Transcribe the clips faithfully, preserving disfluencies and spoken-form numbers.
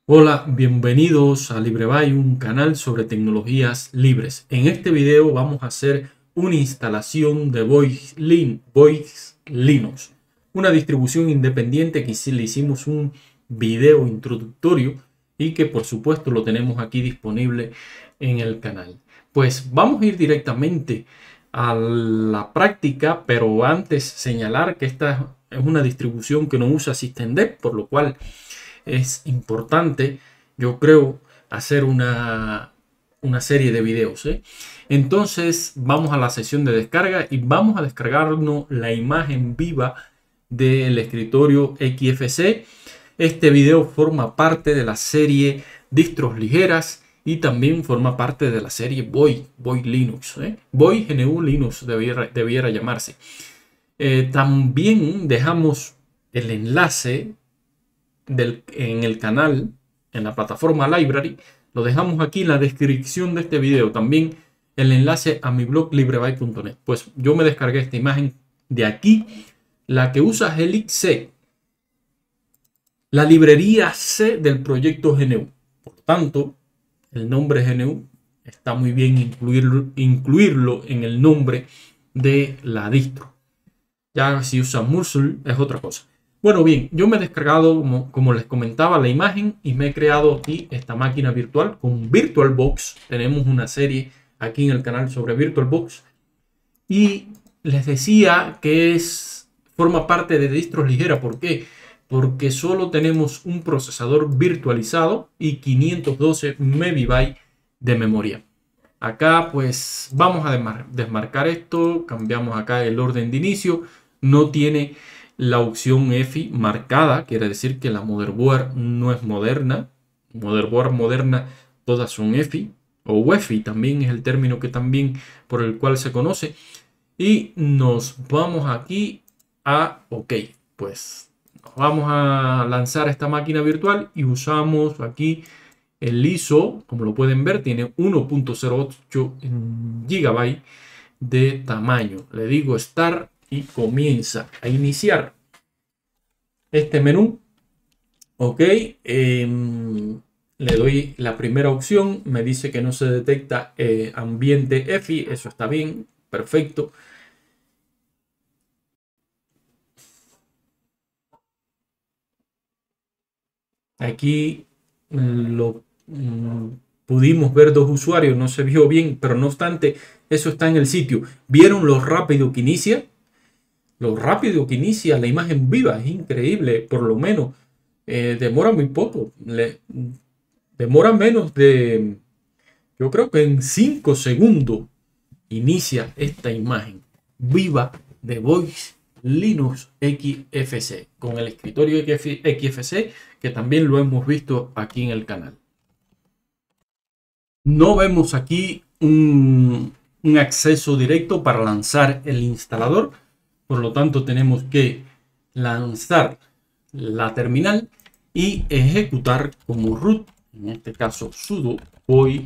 Hola, bienvenidos a LibreBuy, un canal sobre tecnologías libres. En este video vamos a hacer una instalación de Voice, Lin- Voice Linux, una distribución independiente que sí le hicimos un video introductorio y que por supuesto lo tenemos aquí disponible en el canal. Pues vamos a ir directamente a la práctica, pero antes señalar que esta es una distribución que no usa SystemD, por lo cual es importante, yo creo, hacer una, una serie de videos, ¿eh? Entonces vamos a la sesión de descarga y vamos a descargarnos la imagen viva del escritorio X F C. Este video forma parte de la serie Distros Ligeras y también forma parte de la serie Voy, Voy Linux, ¿eh? Voy G N U Linux debiera, debiera llamarse. Eh, también dejamos el enlace del, en el canal, en la plataforma Library. Lo dejamos aquí en la descripción de este video. También el enlace a mi blog librebuy punto net. Pues yo me descargué esta imagen de aquí. La que usa Helix C, la librería C del proyecto G N U. Por tanto, el nombre G N U está muy bien incluirlo, incluirlo en el nombre de la distro. Ya si usa Muscle es otra cosa. Bueno, bien, yo me he descargado, como, como les comentaba, la imagen y me he creado aquí esta máquina virtual con VirtualBox. Tenemos una serie aquí en el canal sobre VirtualBox. Y les decía que es, forma parte de distros ligeras. ¿Por qué? Porque solo tenemos un procesador virtualizado y quinientos doce megabytes de memoria. Acá pues vamos a desmar desmarcar esto, cambiamos acá el orden de inicio. No tiene la opción E F I marcada, quiere decir que la motherboard no es moderna. Motherboard moderna todas son E F I o U E F I también es el término que también por el cual se conoce. Y nos vamos aquí a OK. Pues nos vamos a lanzar esta máquina virtual y usamos aquí el I S O, como lo pueden ver, tiene uno punto cero ocho gigabytes de tamaño. Le digo Start y comienza a iniciar este menú. OK. Eh, le doy la primera opción. Me dice que no se detecta eh, ambiente E F I. Eso está bien. Perfecto. Aquí lo mm, pudimos ver dos usuarios, no se vio bien, pero no obstante, eso está en el sitio. ¿Vieron lo rápido que inicia? Lo rápido que inicia la imagen viva, es increíble, por lo menos. Eh, demora muy poco, le, demora menos de, yo creo que en cinco segundos inicia esta imagen viva de Voice Linux X F C con el escritorio X F C que también lo hemos visto aquí en el canal. No vemos aquí un, un acceso directo para lanzar el instalador, por lo tanto tenemos que lanzar la terminal y ejecutar como root, en este caso sudo voy.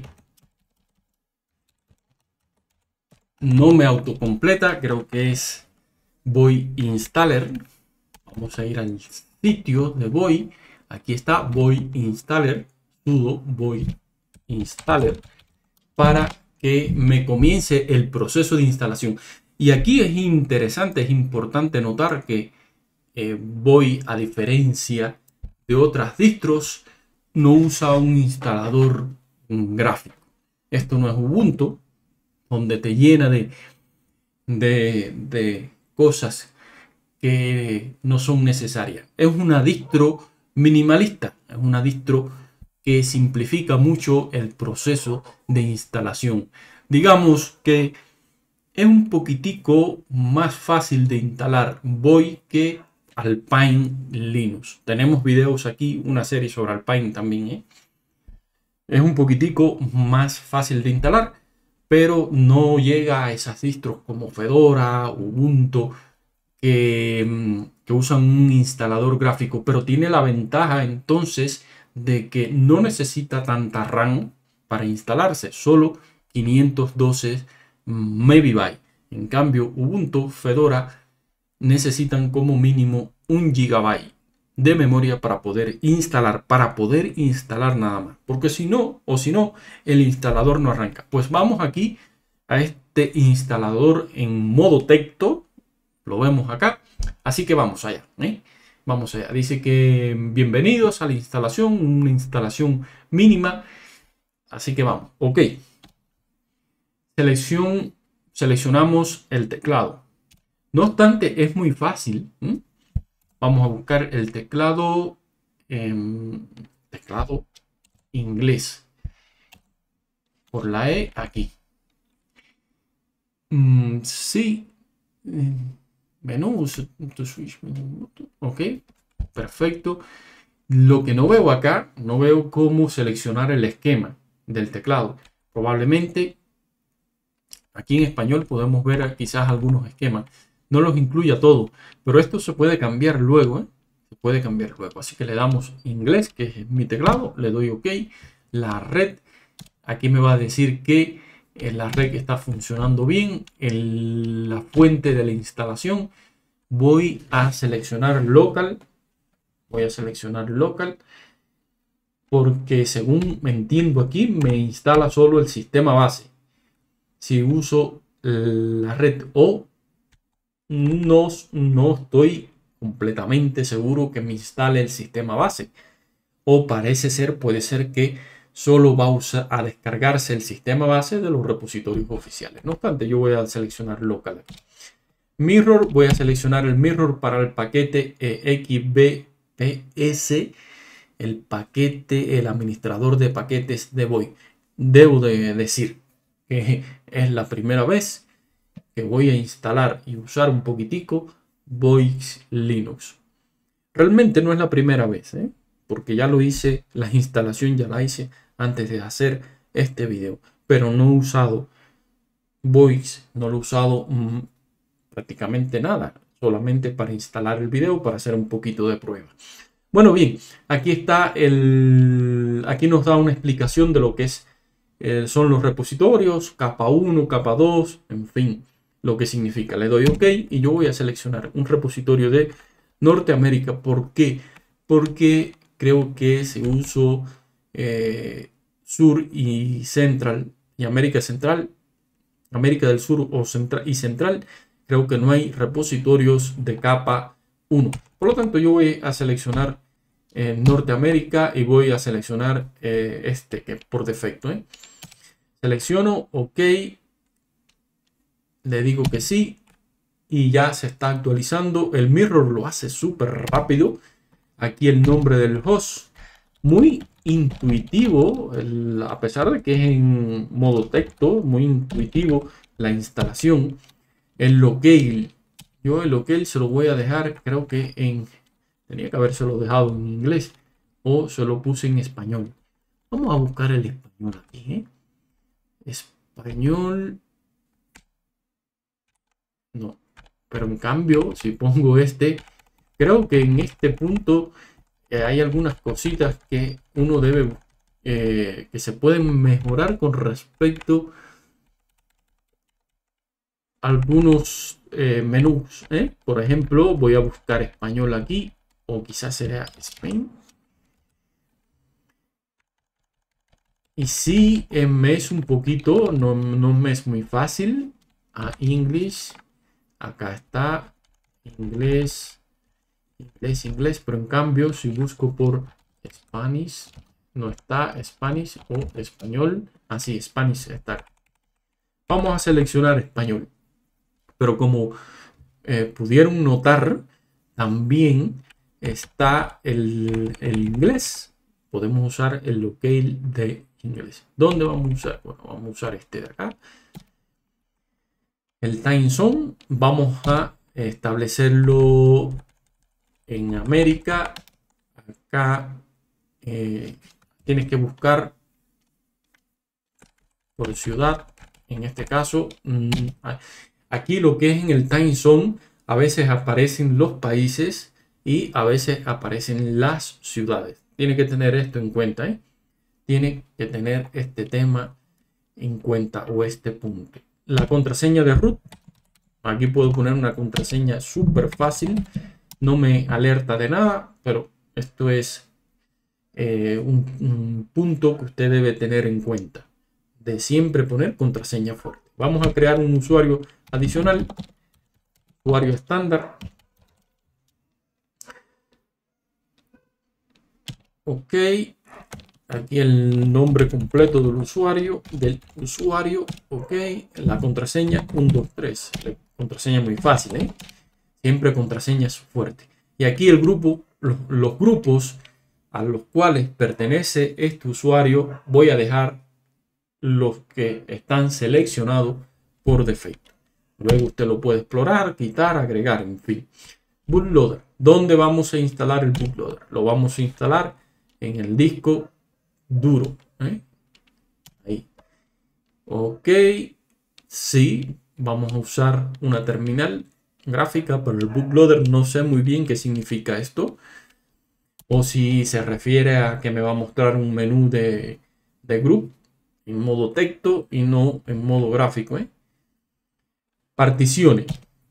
No me autocompleta, creo que es voy installer. Vamos a ir al sitio de voy. Aquí está voy installer, sudo voy installer, para que me comience el proceso de instalación. Y aquí es interesante, es importante notar que eh, voy, a diferencia de otras distros, no usa un instalador gráfico. Esto no es Ubuntu, donde te llena de, de, de cosas que no son necesarias. Es una distro minimalista, es una distro que simplifica mucho el proceso de instalación. Digamos que es un poquitico más fácil de instalar Voy que Alpine Linux. Tenemos videos aquí, una serie sobre Alpine también, ¿eh? Es un poquitico más fácil de instalar, pero no llega a esas distros como Fedora, Ubuntu, que, que usan un instalador gráfico, pero tiene la ventaja entonces de que no necesita tanta RAM para instalarse, solo quinientos doce megabytes. En cambio, Ubuntu, Fedora necesitan como mínimo un gigabyte. de memoria para poder instalar, para poder instalar nada más. Porque si no, o si no, el instalador no arranca. Pues vamos aquí a este instalador en modo texto. Lo vemos acá. Así que vamos allá. ¿eh? Vamos allá. Dice que bienvenidos a la instalación, una instalación mínima. Así que vamos. Ok. Selección, seleccionamos el teclado. No obstante, es muy fácil. ¿eh? Vamos a buscar el teclado, eh, teclado inglés. Por la E aquí. Mm, sí. Menú. Ok. Perfecto. Lo que no veo acá, no veo cómo seleccionar el esquema del teclado. Probablemente aquí en español podemos ver quizás algunos esquemas. No los incluya todo, pero esto se puede cambiar luego. ¿eh? Se puede cambiar luego. Así que le damos inglés, que es mi teclado. Le doy OK. La red. Aquí me va a decir que la red está funcionando bien. En la fuente de la instalación. Voy a seleccionar local. Voy a seleccionar local. Porque según me entiendo aquí, me instala solo el sistema base. Si uso la red O, no, no estoy completamente seguro que me instale el sistema base. O parece ser, puede ser que solo va a, usar, a descargarse el sistema base de los repositorios oficiales. No obstante, yo voy a seleccionar local aquí. Mirror, voy a seleccionar el mirror para el paquete X B P S, el paquete, el administrador de paquetes de Void. Debo de decir que es la primera vez que voy a instalar y usar un poquitico Voix Linux. Realmente no es la primera vez, ¿eh? porque ya lo hice, la instalación ya la hice antes de hacer este video, pero no he usado Voix, no lo he usado mmm, prácticamente nada, solamente para instalar el video, para hacer un poquito de prueba. Bueno, bien, aquí está el, aquí nos da una explicación de lo que es, eh, son los repositorios, capa uno, capa dos, en fin, lo que significa. Le doy OK y yo voy a seleccionar un repositorio de Norteamérica. ¿Por qué? Porque creo que si uso eh, Sur y Central y América Central, América del Sur o Central y Central, creo que no hay repositorios de capa uno. Por lo tanto, yo voy a seleccionar eh, Norteamérica y voy a seleccionar eh, este que por defecto. ¿eh? Selecciono OK. Le digo que sí. Y ya se está actualizando. El mirror lo hace súper rápido. Aquí el nombre del host. Muy intuitivo. El, a pesar de que es en modo texto. Muy intuitivo la instalación. El locale. Yo el locale se lo voy a dejar, creo que en... Tenía que habérselo dejado en inglés. O se lo puse en español. Vamos a buscar el español aquí. ¿eh? Español. No. Pero en cambio, si pongo este, creo que en este punto eh, hay algunas cositas que uno debe... Eh, que se pueden mejorar con respecto a algunos eh, menús. ¿eh? Por ejemplo, voy a buscar español aquí. O quizás será Spain. Y si eh, me es un poquito, no, no me es muy fácil. A English. Acá está. Inglés. Inglés, inglés. Pero en cambio, si busco por Spanish, no está Spanish o español. Así, Spanish está. Vamos a seleccionar español. Pero como eh, pudieron notar, también está el, el inglés. Podemos usar el locale de inglés. ¿Dónde vamos a usar? Bueno, vamos a usar este de acá. El time zone. Vamos a establecerlo en América. Acá eh, tienes que buscar por ciudad. En este caso, mmm, aquí lo que es en el time zone, a veces aparecen los países y a veces aparecen las ciudades. Tiene que tener esto en cuenta, ¿eh? Tiene que tener este tema en cuenta o este punto. La contraseña de root. Aquí puedo poner una contraseña súper fácil. no me alerta de nada, pero esto es eh, un, un punto que usted debe tener en cuenta, de siempre poner contraseña fuerte. Vamos a crear un usuario adicional, usuario estándar. Ok, aquí el nombre completo del usuario, del usuario, ok, la contraseña uno dos tres, la contraseña muy fácil, ¿eh? Siempre contraseñas fuertes. Y aquí el grupo, los, los grupos a los cuales pertenece este usuario, voy a dejar los que están seleccionados por defecto. Luego usted lo puede explorar, quitar, agregar, en fin. Bootloader. ¿Dónde vamos a instalar el bootloader? Lo vamos a instalar en el disco duro. ¿eh? Ahí. Ok. Sí, vamos a usar una terminal gráfica para el bootloader. No sé muy bien qué significa esto. O si se refiere a que me va a mostrar un menú de, de group en modo texto y no en modo gráfico. ¿eh? Particiones.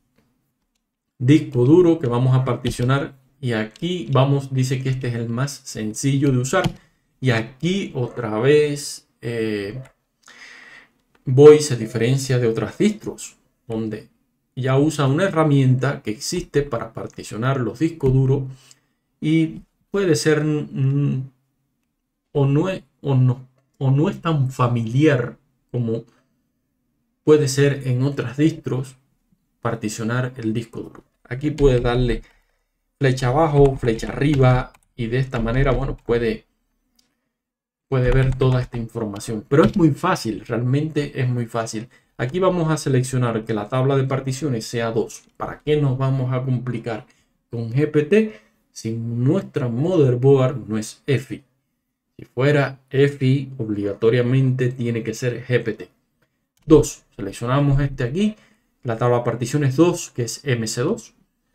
Disco duro que vamos a particionar. Y aquí vamos, dice que este es el más sencillo de usar. Y aquí otra vez eh, Voy se diferencia de otras distros, donde ya usa una herramienta que existe para particionar los discos duros y puede ser mm, o, no es, o, no, o no es tan familiar como puede ser en otras distros particionar el disco duro. Aquí puede darle flecha abajo, flecha arriba y de esta manera, bueno, puede, puede ver toda esta información. Pero es muy fácil, realmente es muy fácil. Aquí vamos a seleccionar que la tabla de particiones sea dos. ¿Para qué nos vamos a complicar con G P T si nuestra motherboard no es E F I? Si fuera E F I, obligatoriamente tiene que ser G P T. dos. Seleccionamos este aquí. La tabla de particiones dos, que es M C dos.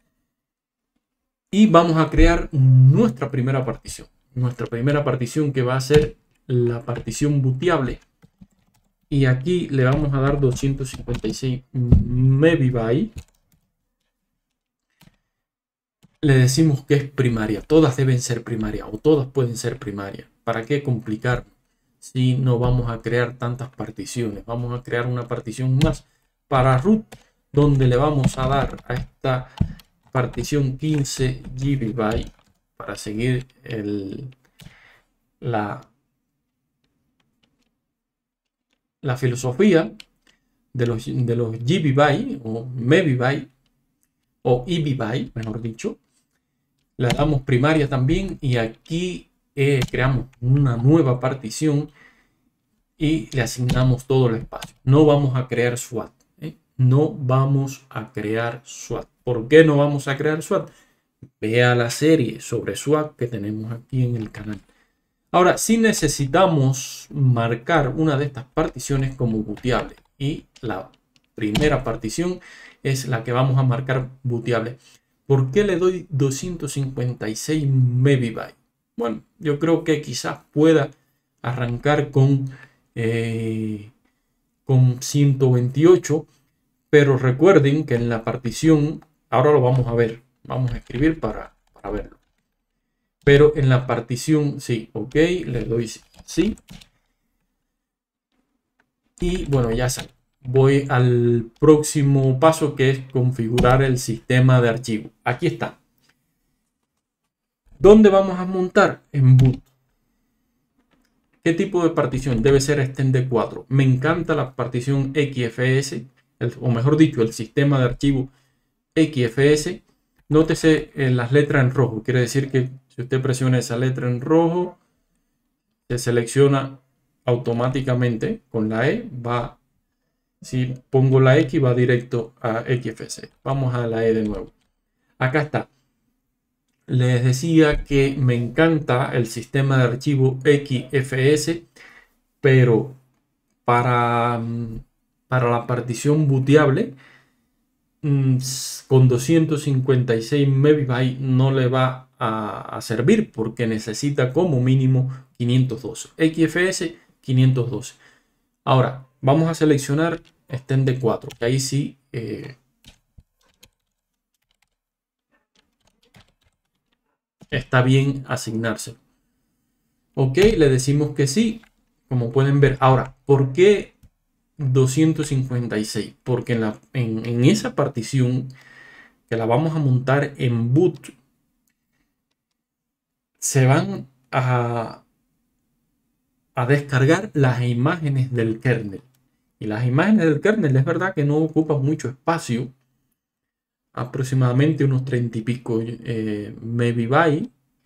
Y vamos a crear nuestra primera partición. Nuestra primera partición que va a ser la partición booteable. Y aquí le vamos a dar doscientos cincuenta y seis megabytes. Le decimos que es primaria. Todas deben ser primaria o todas pueden ser primarias. ¿Para qué complicar si no vamos a crear tantas particiones? Vamos a crear una partición más para root, donde le vamos a dar a esta partición quince gigabytes para seguir el, la, la filosofía de los, de los gigabytes o megabytes o ebytes, mejor dicho. Le damos primaria también y aquí eh, creamos una nueva partición y le asignamos todo el espacio. No vamos a crear SWAT. ¿eh? No vamos a crear SWAT. ¿Por qué no vamos a crear SWAT? Vea la serie sobre SWAT que tenemos aquí en el canal. Ahora, si necesitamos marcar una de estas particiones como booteable y la primera partición es la que vamos a marcar booteable. ¿Por qué le doy doscientos cincuenta y seis megabytes? Bueno, yo creo que quizás pueda arrancar con, eh, con ciento veintiocho, pero recuerden que en la partición, ahora lo vamos a ver, vamos a escribir para, para verlo. Pero en la partición, sí, ok, le doy sí. Y bueno, ya sale. Voy al próximo paso, que es configurar el sistema de archivo. Aquí está. ¿Dónde vamos a montar? En boot. ¿Qué tipo de partición? Debe ser extend cuatro. Me encanta la partición X F S, el, o mejor dicho, el sistema de archivo X F S. Nótese en las letras en rojo. Quiere decir que si usted presiona esa letra en rojo, se selecciona automáticamente con la E. Va, si pongo la X, va directo a X F S. Vamos a la E de nuevo. Acá está. Les decía que me encanta el sistema de archivo X F S, pero para, para la partición booteable con doscientos cincuenta y seis megabytes no le va a, a servir, porque necesita como mínimo quinientos doce. X F S quinientos doce. Ahora vamos a seleccionar extend cuatro, que ahí sí eh, está bien asignárselo. Ok, le decimos que sí, como pueden ver. Ahora, ¿por qué doscientos cincuenta y seis? Porque en, la, en, en esa partición que la vamos a montar en boot, se van a, a descargar las imágenes del kernel. Y las imágenes del kernel es verdad que no ocupan mucho espacio, aproximadamente unos treinta y pico eh, megabytes.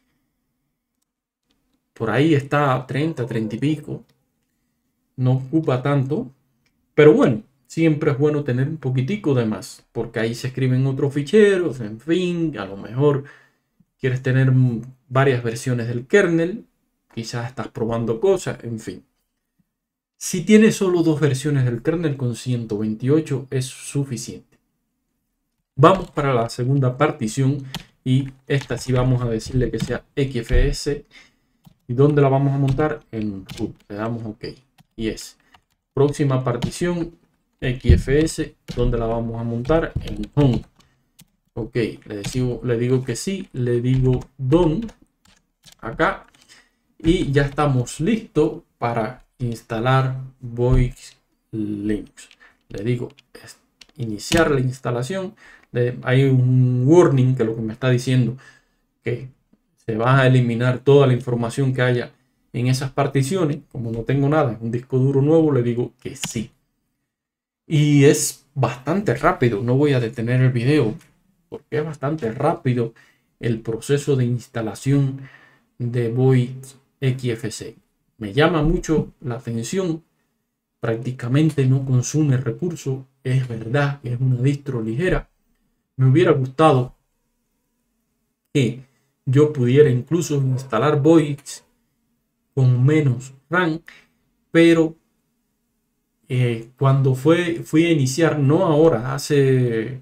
Por ahí está treinta, treinta y pico. No ocupa tanto. Pero bueno, siempre es bueno tener un poquitico de más, porque ahí se escriben otros ficheros, en fin, a lo mejor quieres tener varias versiones del kernel, quizás estás probando cosas, en fin. Si tienes solo dos versiones del kernel, con ciento veintiocho es suficiente. Vamos para la segunda partición y esta sí vamos a decirle que sea X F S. ¿Y dónde la vamos a montar? En root. Le damos OK. Y es próxima partición X F S. ¿Dónde la vamos a montar? En home. OK. Le digo, le digo que sí. Le digo done. Acá. Y ya estamos listos para instalar Voix Linux. Le digo iniciar la instalación. Le, hay un warning que lo que me está diciendo que se va a eliminar toda la información que haya en esas particiones. Como no tengo nada, es un disco duro nuevo, le digo que sí. Y es bastante rápido. No voy a detener el video porque es bastante rápido el proceso de instalación de Voix X F C. Me llama mucho la atención. Prácticamente no consume recursos. Es verdad que es una distro ligera. Me hubiera gustado que yo pudiera incluso instalar Voix con menos RAM, pero eh, cuando fue, fui a iniciar, no ahora, hace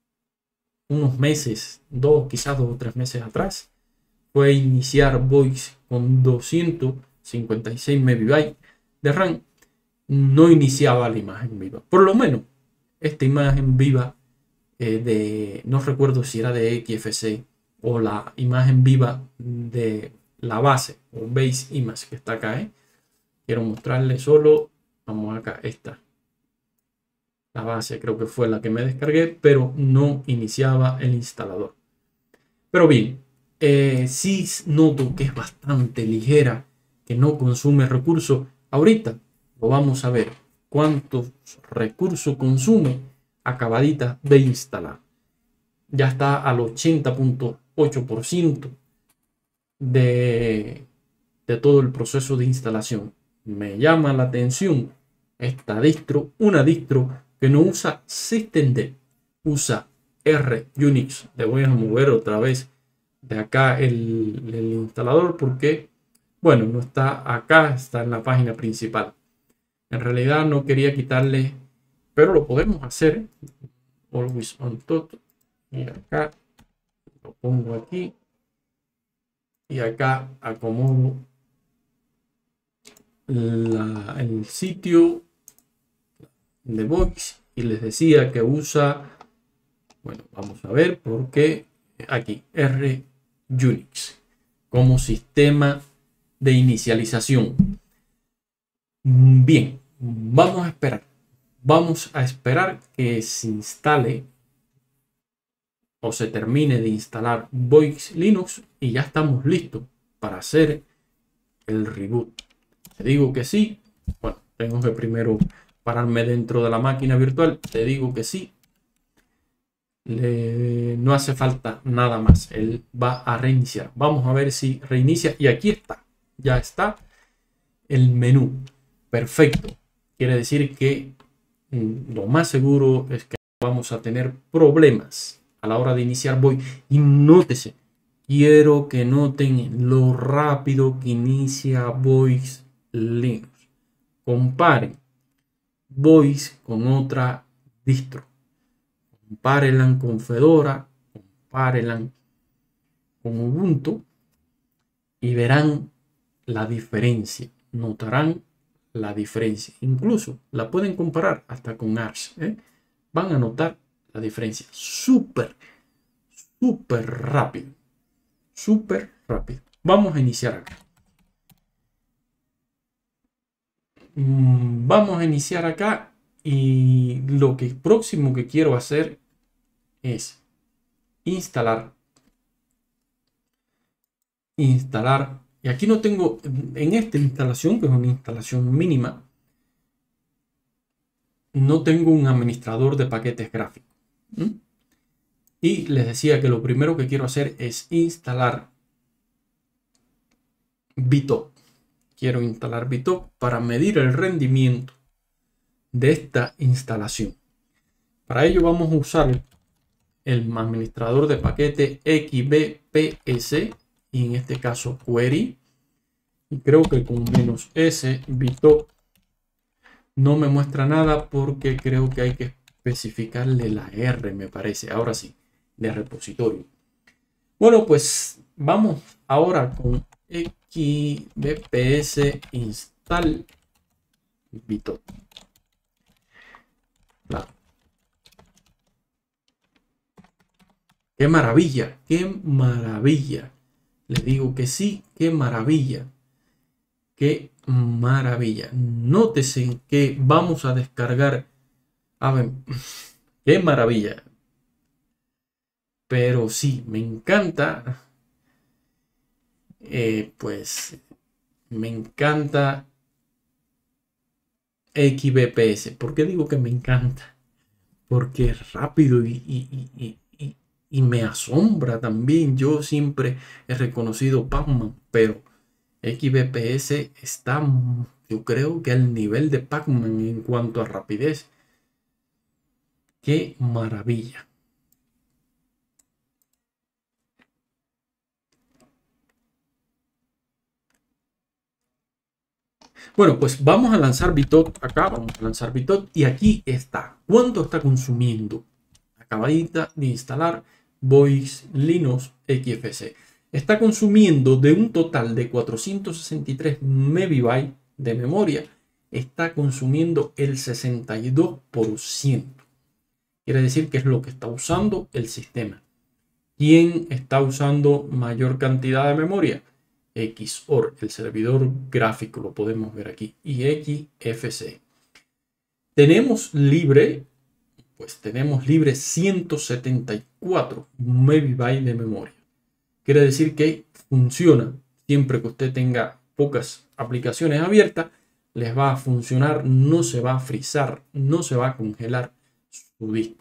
unos meses, dos, quizás dos o tres meses atrás, fue a iniciar Voix con doscientos cincuenta y seis megabytes de RAM, no iniciaba la imagen viva. Por lo menos esta imagen viva eh, de, no recuerdo si era de X F C o la imagen viva de la base o base image que está acá. ¿eh? Quiero mostrarle solo, vamos acá, esta. La base creo que fue la que me descargué, pero no iniciaba el instalador. Pero bien, eh, sí noto que es bastante ligera, que no consume recursos. Ahorita lo vamos a ver cuántos recursos consume acabadita de instalar. Ya está al ochenta punto ocho por ciento de, de todo el proceso de instalación. Me llama la atención esta distro, una distro que no usa systemd, usa RUnix. Le voy a mover otra vez de acá el, el instalador porque, bueno, no está acá, está en la página principal. En realidad no quería quitarle, pero lo podemos hacer. Always on top. Y acá lo pongo aquí. Y acá acomodo la, el sitio de Voix. Y les decía que usa, bueno, vamos a ver por qué aquí, RUnix como sistema de inicialización. Bien, vamos a esperar. Vamos a esperar que se instale o se termine de instalar Voix Linux y ya estamos listos para hacer el reboot. Te digo que sí. Bueno, tengo que primero pararme dentro de la máquina virtual. Te digo que sí. Le, no hace falta nada más. Él va a reiniciar. Vamos a ver si reinicia. Y aquí está. Ya está el menú. Perfecto. Quiere decir que mm, lo más seguro es que vamos a tener problemas a la hora de iniciar Voix. Y nótese, quiero que noten lo rápido que inicia Voix Linux. Comparen Voix con otra distro. Compárenla con Fedora, compárenla con Ubuntu y verán la diferencia. Notarán la diferencia. Incluso la pueden comparar hasta con Arch. ¿eh? Van a notar la diferencia. Súper, súper rápido. súper rápido. Vamos a iniciar acá. Vamos a iniciar acá y lo que próximo que quiero hacer es instalar. Instalar. Y aquí no tengo, en esta instalación, que es una instalación mínima, no tengo un administrador de paquetes gráficos. ¿Mm? Y les decía que lo primero que quiero hacer es instalar BitTop. Quiero instalar BitTop para medir el rendimiento de esta instalación. Para ello vamos a usar el administrador de paquete X B P S y en este caso Query. Y creo que con menos S BitTop no me muestra nada porque creo que hay que especificarle la R, me parece. Ahora sí, de repositorio. Bueno, pues vamos ahora con X B P S install BitTop. Claro. ¡Qué maravilla! ¡Qué maravilla! Les digo que sí, qué maravilla. ¡Qué maravilla! Nótese que vamos a descargar. A ver, ¡qué maravilla! Pero sí, me encanta. Eh, pues me encanta X B P S. ¿Por qué digo que me encanta? Porque es rápido y, y, y, y, y me asombra también. Yo siempre he reconocido Pacman, pero X B P S está, yo creo que al nivel de Pacman en cuanto a rapidez. ¡Qué maravilla! Bueno, pues vamos a lanzar BitTop acá, vamos a lanzar BitTop y aquí está. ¿Cuánto está consumiendo? Acabadita de instalar Voice Linux X F C. Está consumiendo de un total de cuatrocientos sesenta y tres megabytes de memoria, está consumiendo el sesenta y dos por ciento. Quiere decir que es lo que está usando el sistema. ¿Quién está usando mayor cantidad de memoria? X O R, el servidor gráfico, lo podemos ver aquí, y X F C. Tenemos libre, pues tenemos libre ciento setenta y cuatro megabytes de memoria. Quiere decir que funciona. Siempre que usted tenga pocas aplicaciones abiertas, les va a funcionar, no se va a frizar, no se va a congelar su distro.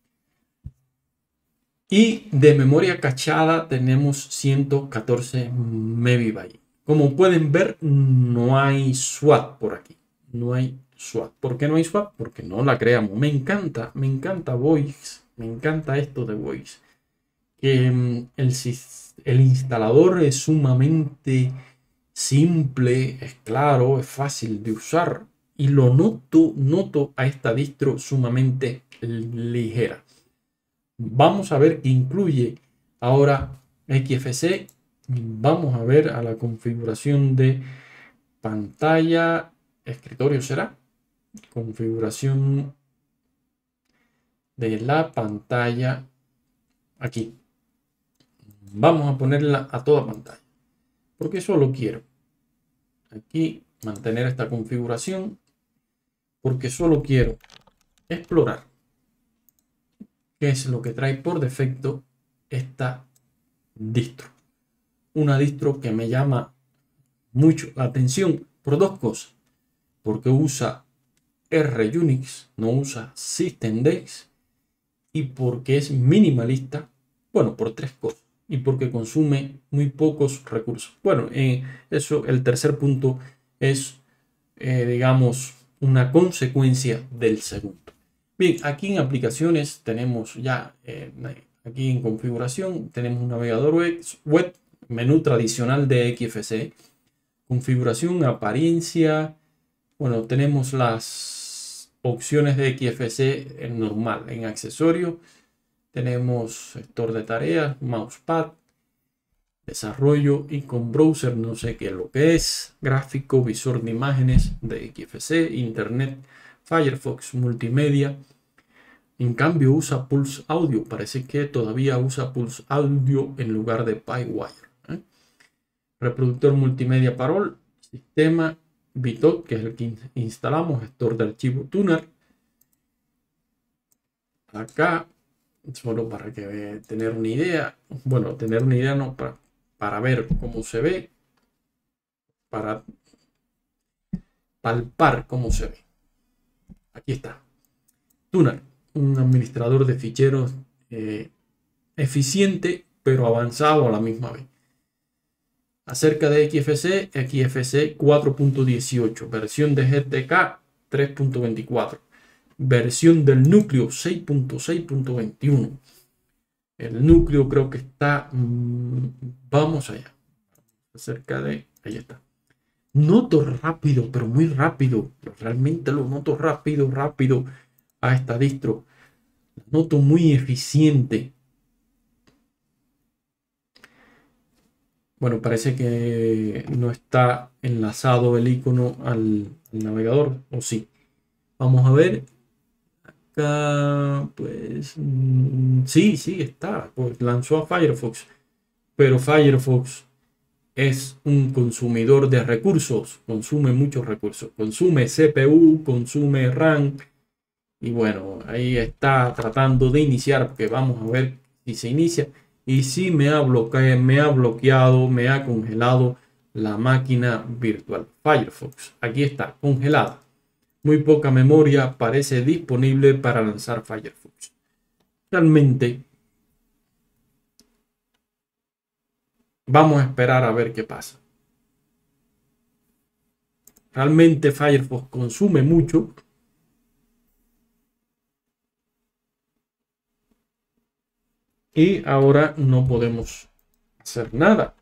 Y de memoria cachada tenemos ciento catorce megabytes. Como pueden ver, no hay SWAT por aquí. No hay SWAT. ¿Por qué no hay SWAT? Porque no la creamos. Me encanta, me encanta Voice. Me encanta esto de Voice. Que el, el instalador es sumamente simple, es claro, es fácil de usar. Y lo noto, noto a esta distro sumamente ligera. Vamos a ver qué incluye ahora X F C. Vamos a ver a la configuración de pantalla, escritorio será, configuración de la pantalla aquí. Vamos a ponerla a toda pantalla, porque solo quiero aquí mantener esta configuración, porque solo quiero explorar qué es lo que trae por defecto esta distro. Una distro que me llama mucho la atención por dos cosas. Porque usa R Unix, no usa SystemDex, y porque es minimalista, bueno, por tres cosas. Y porque consume muy pocos recursos. Bueno, eh, eso, el tercer punto es, eh, digamos, una consecuencia del segundo. Bien, aquí en aplicaciones tenemos ya, eh, aquí en configuración, tenemos un navegador web, web, menú tradicional de X F C, configuración, apariencia, bueno, tenemos las opciones de X F C en normal, en accesorio, tenemos sector de tareas, mousepad, desarrollo y con browser, no sé qué es lo que es, gráfico, visor de imágenes de X F C, internet, Firefox, multimedia, En cambio usa Pulse Audio. Parece que todavía usa Pulse Audio en lugar de PyWire. ¿eh? Reproductor multimedia Parol. Sistema Vitok, que es el que instalamos. Gestor de archivo Tuner. Acá, solo para que tener una idea. Bueno, tener una idea no, para, para ver cómo se ve. Para palpar cómo se ve. Aquí está. Tuner, un administrador de ficheros eh, eficiente, pero avanzado a la misma vez. Acerca de X F C, X F C cuatro punto dieciocho, versión de G T K tres punto veinticuatro, versión del núcleo seis punto seis punto veintiuno. El núcleo creo que está... Mmm, vamos allá. Acerca de... Ahí está. Noto rápido, pero muy rápido. Realmente lo noto rápido, rápido a esta distro. Noto muy eficiente. Bueno, parece que no está enlazado el icono al, al navegador, o sí. Vamos a ver. Acá, pues, mmm, sí, sí está. Pues lanzó a Firefox. Pero Firefox es un consumidor de recursos, consume muchos recursos, consume C P U, consume RAM, y bueno, ahí está tratando de iniciar, porque vamos a ver si se inicia, y si me ha bloqueado, me ha bloqueado, me ha congelado la máquina virtual. Firefox, aquí está, congelada, muy poca memoria, parece disponible para lanzar Firefox. Realmente vamos a esperar a ver qué pasa. Realmente Firefox consume mucho. Y ahora no podemos hacer nada.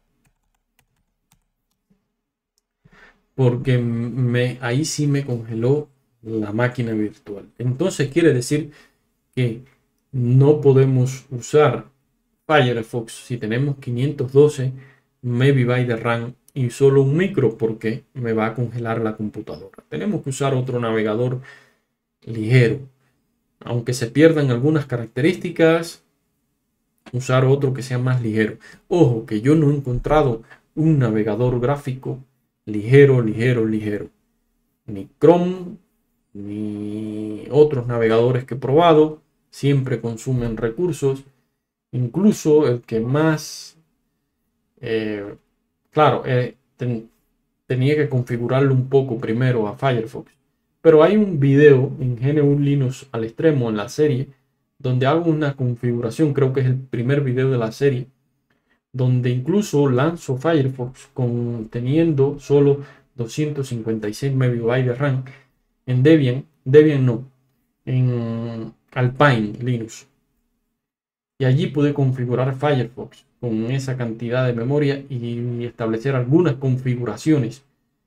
Porque me, ahí sí me congeló la máquina virtual. Entonces quiere decir que no podemos usar Firefox si tenemos quinientos doce megabytes de RAM y solo un micro, porque me va a congelar la computadora. Tenemos que usar otro navegador ligero. Aunque se pierdan algunas características, usar otro que sea más ligero. Ojo, que yo no he encontrado un navegador gráfico ligero, ligero, ligero. Ni Chrome, ni otros navegadores que he probado. Siempre consumen recursos. Incluso el que más... Eh, claro, eh, ten, tenía que configurarlo un poco primero a Firefox. Pero hay un video en G N U Linux al extremo en la serie, donde hago una configuración, creo que es el primer video de la serie, donde incluso lanzo Firefox con, teniendo solo doscientos cincuenta y seis megabytes de RAM en Debian, Debian no, en Alpine Linux. Y allí pude configurar Firefox con esa cantidad de memoria y establecer algunas configuraciones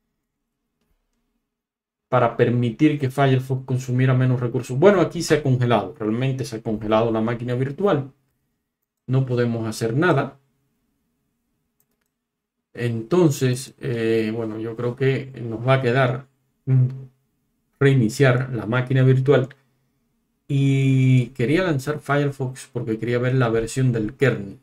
para permitir que Firefox consumiera menos recursos. Bueno, aquí se ha congelado, realmente se ha congelado la máquina virtual. No podemos hacer nada. Entonces, eh, bueno, yo creo que nos va a quedar reiniciar la máquina virtual. Y quería lanzar Firefox porque quería ver la versión del kernel.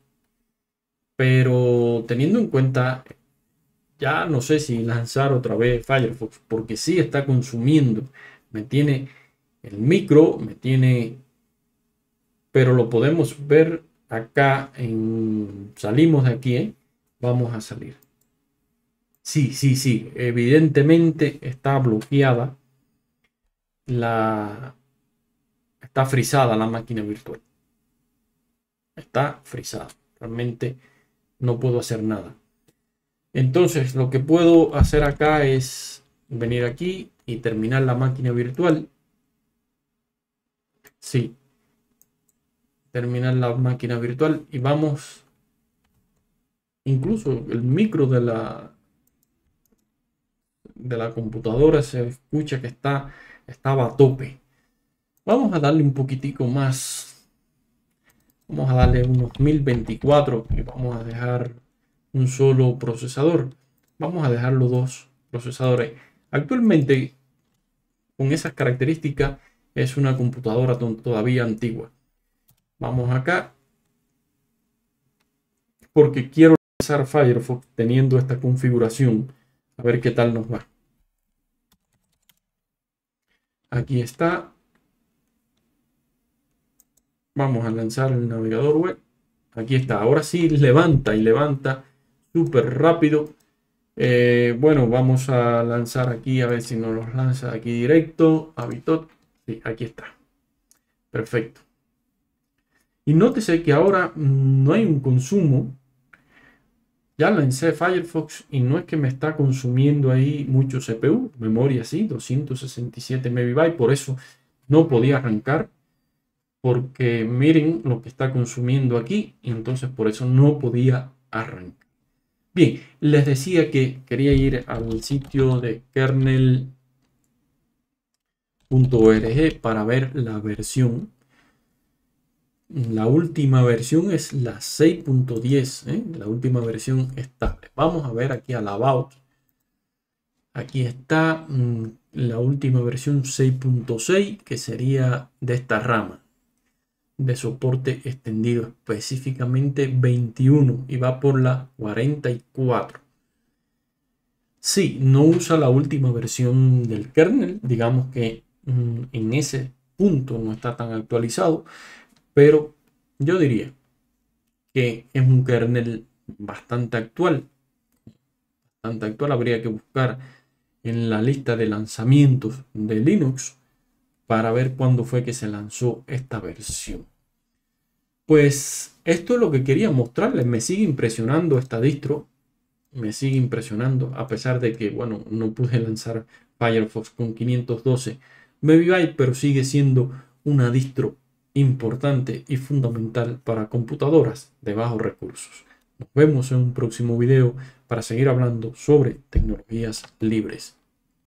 Pero teniendo en cuenta, ya no sé si lanzar otra vez Firefox, porque sí está consumiendo. Me tiene el micro, me tiene... Pero lo podemos ver acá en... Salimos de aquí, ¿eh? Vamos a salir. Sí, sí, sí. Evidentemente está bloqueada la... Está frisada la máquina virtual. Está frisada. Realmente no puedo hacer nada. Entonces lo que puedo hacer acá es venir aquí y terminar la máquina virtual. Sí. Terminar la máquina virtual y vamos. Incluso el micro de la de la computadora se escucha que está estaba a tope. Vamos a darle un poquitico más. Vamos a darle unos mil veinticuatro y vamos a dejar un solo procesador. Vamos a dejar los dos procesadores. Actualmente, con esas características, es una computadora todavía antigua. Vamos acá, porque quiero lanzar Firefox teniendo esta configuración, a ver qué tal nos va. Aquí está. Vamos a lanzar el navegador web. Aquí está. Ahora sí levanta y levanta súper rápido. Eh, bueno, vamos a lanzar aquí, a ver si nos los lanza aquí directo. Habitot. Sí, aquí está. Perfecto. Y nótese que ahora no hay un consumo. Ya lancé Firefox y no es que me está consumiendo ahí mucho C P U. Memoria sí, doscientos sesenta y siete megabytes. Por eso no podía arrancar. Porque miren lo que está consumiendo aquí. Y entonces por eso no podía arrancar. Bien, les decía que quería ir al sitio de kernel punto org para ver la versión. La última versión es la seis punto diez, ¿eh? La última versión estable. Vamos a ver aquí al About. Aquí está mmm, la última versión seis punto seis, que sería de esta rama de soporte extendido, específicamente veintiuno, y va por la cuarenta y cuatro. Sí, no usa la última versión del kernel, digamos que mmm, en ese punto no está tan actualizado, pero yo diría que es un kernel bastante actual. Bastante actual. Habría que buscar en la lista de lanzamientos de Linux para ver cuándo fue que se lanzó esta versión. Pues esto es lo que quería mostrarles. Me sigue impresionando esta distro. Me sigue impresionando a pesar de que, bueno, no pude lanzar Firefox con quinientos doce megabytes, pero sigue siendo una distro importante y fundamental para computadoras de bajos recursos. Nos vemos en un próximo video para seguir hablando sobre tecnologías libres.